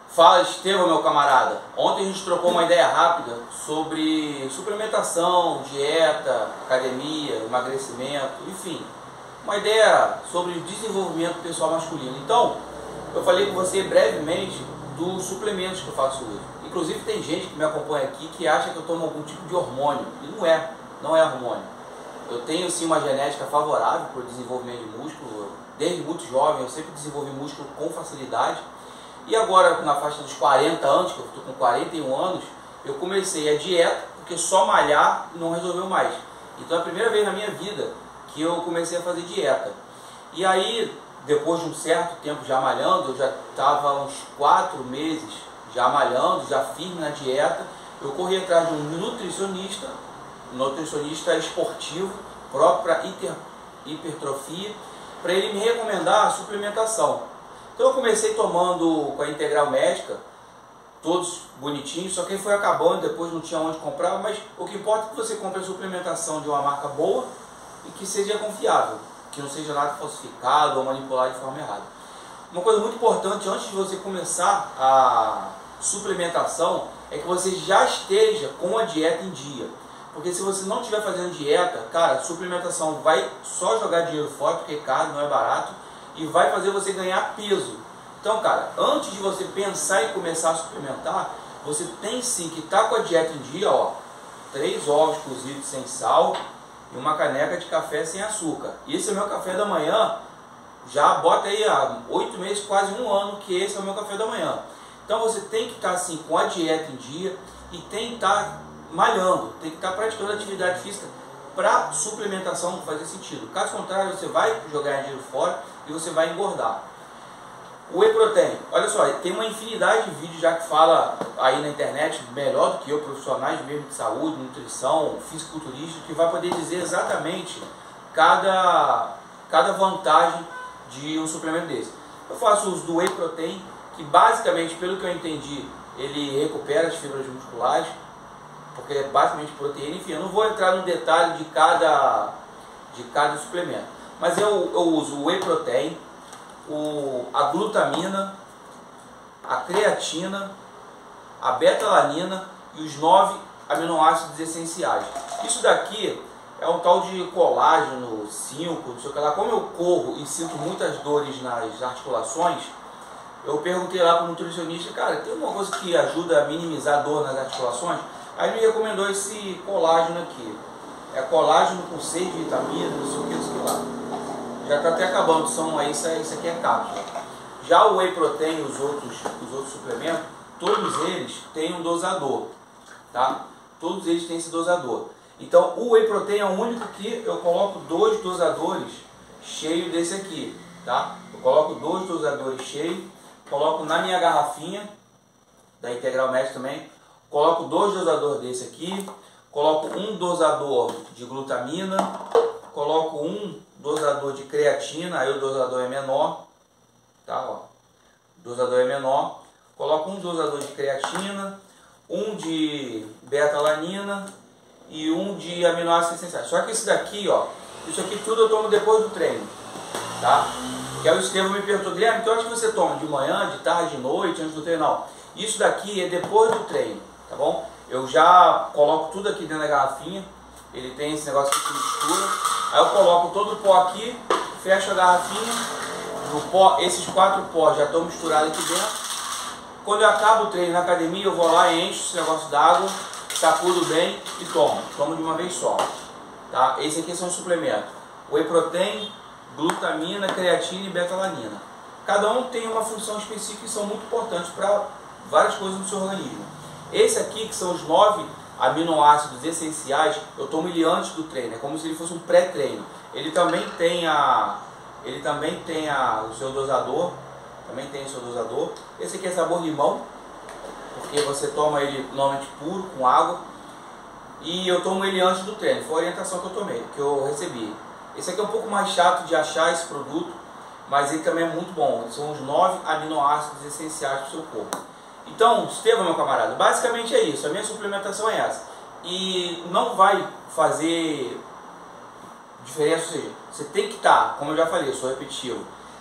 Fala, Estevão, meu camarada. Ontem a gente trocou uma ideia rápida sobre suplementação, dieta, academia, emagrecimento, enfim, uma ideia sobre o desenvolvimento pessoal masculino. Então, eu falei com você brevemente dos suplementos que eu faço uso. Inclusive tem gente que me acompanha aqui que acha que eu tomo algum tipo de hormônio, e não é hormônio. Eu tenho sim uma genética favorável para o desenvolvimento de músculo. Desde muito jovem eu sempre desenvolvi músculo com facilidade. E agora, na faixa dos 40 anos, que eu estou com 41 anos, eu comecei a dieta, porque só malhar não resolveu mais. Então é a primeira vez na minha vida que eu comecei a fazer dieta. E aí, depois de um certo tempo já malhando, eu já estava uns 4 meses já malhando, já firme na dieta, eu corri atrás de um nutricionista esportivo, próprio para hipertrofia, para ele me recomendar a suplementação. Então eu comecei tomando com a Integral Médica, todos bonitinhos, só que foi acabando, depois não tinha onde comprar, mas o que importa é que você compre a suplementação de uma marca boa e que seja confiável, que não seja nada falsificado ou manipulado de forma errada. Uma coisa muito importante antes de você começar a suplementação é que você já esteja com a dieta em dia. Porque se você não estiver fazendo dieta, cara, a suplementação vai só jogar dinheiro fora, porque é caro, não é barato, e vai fazer você ganhar peso. Então, cara, antes de você pensar em começar a suplementar, você tem sim que estar com a dieta em dia, ó, 3 ovos cozidos sem sal e uma caneca de café sem açúcar. Esse é o meu café da manhã, já bota aí há 8 meses, quase um ano, que esse é o meu café da manhã. Então você tem que estar assim com a dieta em dia e tem que estar malhando, tem que estar praticando atividade física para suplementação fazer sentido. Caso contrário, você vai jogar dinheiro fora e você vai engordar. O Whey Protein, olha só, tem uma infinidade de vídeos já que fala aí na internet, melhor do que eu, profissionais mesmo de saúde, nutrição, fisiculturista, que vai poder dizer exatamente cada vantagem de um suplemento desse. Eu faço uso do Whey Protein, que basicamente, pelo que eu entendi, ele recupera as fibras musculares, porque é basicamente proteína. Enfim, eu não vou entrar no detalhe de cada suplemento, mas eu uso o Whey Protein, a glutamina, a creatina, a beta-alanina e os 9 aminoácidos essenciais. Isso daqui é um tal de colágeno 5, não sei o que lá. Como eu corro e sinto muitas dores nas articulações, eu perguntei lá para o nutricionista, cara, tem alguma coisa que ajuda a minimizar a dor nas articulações? Aí me recomendou esse colágeno aqui. É colágeno com 6 vitaminas, não sei o que lá. Já está até acabando, isso aqui é cápsula. Já o Whey Protein, os outros suplementos, todos eles têm um dosador, tá? Todos eles têm esse dosador. Então o Whey Protein é o único que eu coloco 2 dosadores cheios desse aqui, tá? Eu coloco 2 dosadores cheios, coloco na minha garrafinha, da Integral Médica também, coloco 2 dosadores desse aqui, coloco um dosador de glutamina, coloco um dosador de creatina, aí o dosador é menor, tá? Ó, o dosador é menor, coloco um dosador de creatina, um de beta-alanina e um de aminoácidos essenciais. Só que esse daqui, ó, isso aqui tudo eu tomo depois do treino, tá? Que aí o Estevão me perguntou, Guilherme, que horas que você toma? De manhã, de tarde, de noite, antes do treino? Não. Isso daqui é depois do treino, tá bom? Eu já coloco tudo aqui dentro da garrafinha, ele tem esse negócio que se mistura, aí eu coloco todo o pó aqui, fecho a garrafinha, no pó, esses 4 pós já estão misturados aqui dentro. Quando eu acabo o treino na academia, eu vou lá e encho esse negócio d'água, sacudo bem e tomo de uma vez só, tá? Esse aqui são os suplementos, Whey Protein, glutamina, creatina e beta-alanina. Cada um tem uma função específica e são muito importantes para várias coisas no seu organismo. Esse aqui, que são os 9 aminoácidos essenciais, eu tomo ele antes do treino, é como se ele fosse um pré-treino. Ele também tem o seu dosador, Esse aqui é sabor limão, porque você toma ele normalmente puro, com água, e eu tomo ele antes do treino. Foi a orientação que eu recebi. Esse aqui é um pouco mais chato de achar esse produto, mas ele também é muito bom. São os 9 aminoácidos essenciais para o seu corpo. Então, Estevão, meu camarada, basicamente é isso. A minha suplementação é essa. E não vai fazer diferença, ou seja, você tem que estar, como eu já falei, eu sou repetitivo,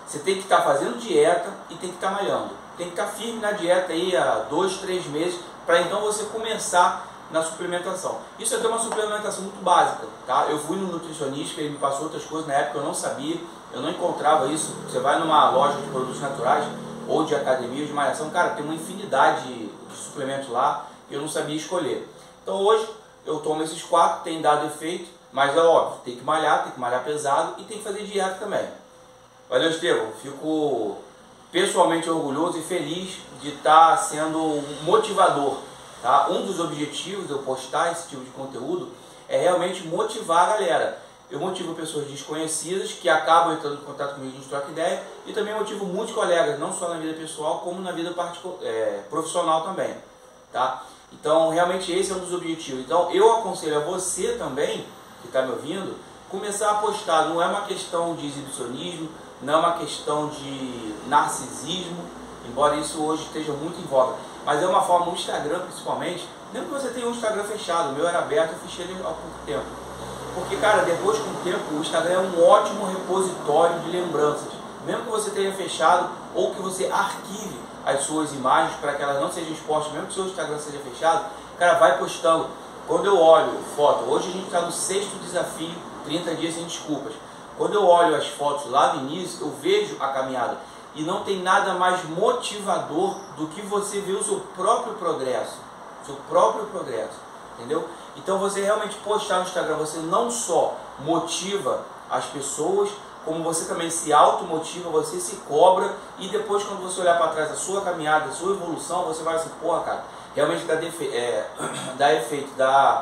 Você tem que estar fazendo dieta e tem que estar malhando. Tem que estar firme na dieta aí há 2, 3 meses, para então você começar na suplementação. Isso é até uma suplementação muito básica, tá? Eu fui no nutricionista, ele me passou outras coisas, na época eu não sabia, eu não encontrava isso. Você vai numa loja de produtos naturais ou de academia, de malhação, cara, tem uma infinidade de suplementos lá, e eu não sabia escolher. Então hoje eu tomo esses 4, tem dado efeito, mas é óbvio, tem que malhar pesado e tem que fazer dieta também. Valeu, Estevão, fico pessoalmente orgulhoso e feliz de estar sendo um motivador, tá? Um dos objetivos de eu postar esse tipo de conteúdo é realmente motivar a galera. Eu motivo pessoas desconhecidas que acabam entrando em contato comigo, a gente troca ideia, e também motivo muitos colegas, não só na vida pessoal, como na vida profissional também, tá? Então, realmente esse é um dos objetivos. Então, eu aconselho a você também, que está me ouvindo, começar a postar. Não é uma questão de exibicionismo, não é uma questão de narcisismo, embora isso hoje esteja muito em voga, mas é uma forma, o Instagram principalmente, mesmo que você tenha um Instagram fechado, o meu era aberto, eu fechei ele há pouco tempo. Porque, cara, depois com o tempo, o Instagram é um ótimo repositório de lembranças. Mesmo que você tenha fechado ou que você arquive as suas imagens para que elas não sejam expostas, mesmo que o seu Instagram seja fechado, cara, vai postando. Quando eu olho foto, hoje a gente está no 6º desafio, 30 dias sem desculpas. Quando eu olho as fotos lá no início, eu vejo a caminhada. E não tem nada mais motivador do que você ver o seu próprio progresso. Seu próprio progresso. Entendeu? Então você realmente postar no Instagram, você não só motiva as pessoas, como você também se automotiva, você se cobra, e depois quando você olhar para trás a sua caminhada, a sua evolução, você vai assim, porra, cara, realmente dá efeito,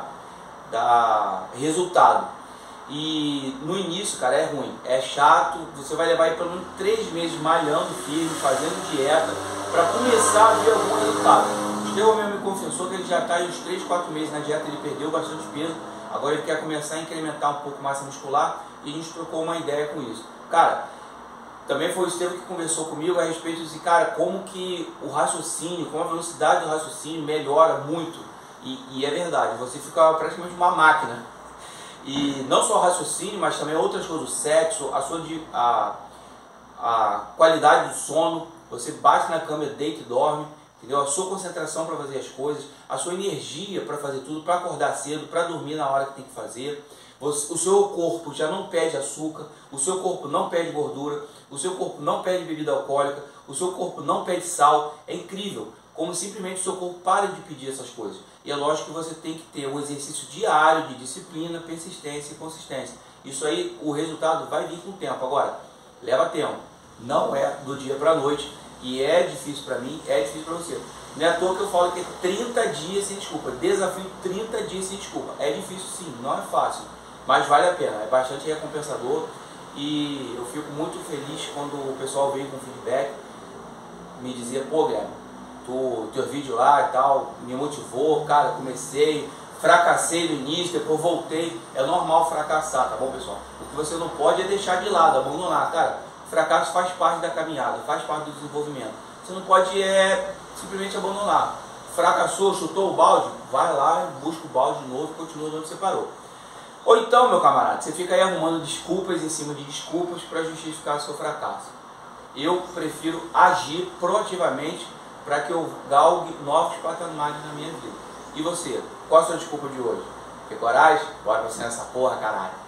dá resultado. E no início, cara, é ruim, é chato, você vai levar aí pelo menos 3 meses malhando firme, fazendo dieta, para começar a ver algum resultado. O Estevão mesmo me confessou que ele já está uns 3, 4 meses na dieta, ele perdeu bastante peso, agora ele quer começar a incrementar um pouco a massa muscular, e a gente trocou uma ideia com isso. Cara, também foi o Estevão que conversou comigo a respeito de, cara, como que o raciocínio, como a velocidade do raciocínio melhora muito, e é verdade, você fica praticamente uma máquina. E não só o raciocínio, mas também outras coisas, o sexo, a qualidade do sono, você bate na cama, deita e dorme, entendeu? A sua concentração para fazer as coisas, a sua energia para fazer tudo, para acordar cedo, para dormir na hora que tem que fazer. O seu corpo já não pede açúcar, o seu corpo não pede gordura, o seu corpo não pede bebida alcoólica, o seu corpo não pede sal. É incrível como simplesmente o seu corpo para de pedir essas coisas. E é lógico que você tem que ter um exercício diário de disciplina, persistência e consistência. Isso aí, o resultado vai vir com o tempo. Agora, leva tempo. Não é do dia para a noite. E é difícil para mim, é difícil para você. Não é à toa que eu falo que é 30 dias sem desculpa. Desafio 30 dias sem desculpa. É difícil sim, não é fácil. Mas vale a pena, é bastante recompensador. E eu fico muito feliz quando o pessoal veio com feedback, me dizia, pô, Guilherme, teu vídeo lá e tal, me motivou, cara, comecei, fracassei no início, depois voltei. É normal fracassar, tá bom, pessoal? O que você não pode é deixar de lado, abandonar, cara. Fracasso faz parte da caminhada, faz parte do desenvolvimento. Você não pode simplesmente abandonar. Fracassou, chutou o balde, vai lá, busca o balde de novo e continua de onde você parou. Ou então, meu camarada, você fica aí arrumando desculpas em cima de desculpas para justificar o seu fracasso. Eu prefiro agir proativamente para que eu galgue novos patamares na minha vida. E você? Qual a sua desculpa de hoje? Tem coragem? Bora pra você nessa porra, caralho.